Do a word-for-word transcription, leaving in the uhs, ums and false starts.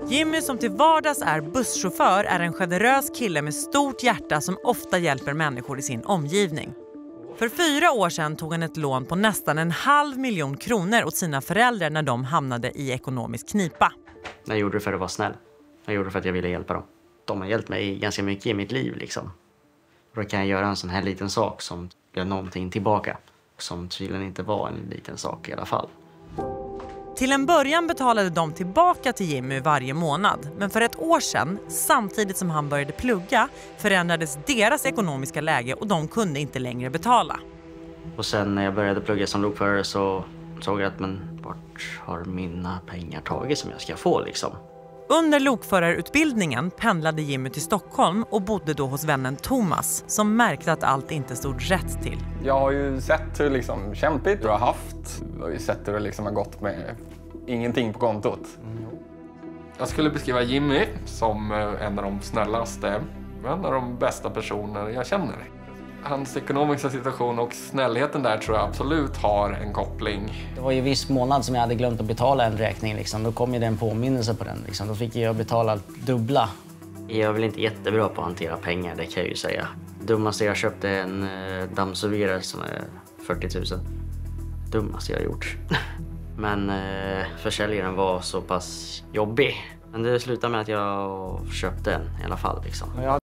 Jimmy, som till vardags är busschaufför, är en generös kille med stort hjärta som ofta hjälper människor i sin omgivning. För fyra år sedan tog han ett lån på nästan en halv miljon kronor åt sina föräldrar när de hamnade i ekonomisk knipa. Jag gjorde det för att vara snäll. Jag gjorde det för att jag ville hjälpa dem. De har hjälpt mig ganska mycket i mitt liv liksom. Då kan jag göra en sån här liten sak som gör någonting tillbaka. Som tydligen inte var en liten sak i alla fall. Till en början betalade de tillbaka till Jimmy varje månad. Men för ett år sedan, samtidigt som han började plugga, förändrades deras ekonomiska läge och de kunde inte längre betala. Och sen när jag började plugga som lokförare så såg jag att men vart har mina pengar tagit som jag ska få liksom. Under lokförarutbildningen pendlade Jimmy till Stockholm och bodde då hos vännen Thomas, som märkte att allt inte stod rätt till. Jag har ju sett hur liksom kämpigt du har haft. Jag har ju sett hur det liksom har gått med ingenting på kontot. Mm. Jag skulle beskriva Jimmy som en av de snällaste, en av de bästa personer jag känner. Hans ekonomiska situation och snällheten där tror jag absolut har en koppling. Det var ju viss månad som jag hade glömt att betala en räkning. Liksom. Då kom ju det en påminnelse på den. Liksom. Då fick jag betala dubbla. Jag är väl inte jättebra på att hantera pengar, det kan jag ju säga. Dummaste jag köpte en eh, dammsugerare som är fyrtio tusen. Dummaste jag har gjort. Men eh, försäljaren var så pass jobbig. Men det slutade med att jag köpte en i alla fall. Liksom.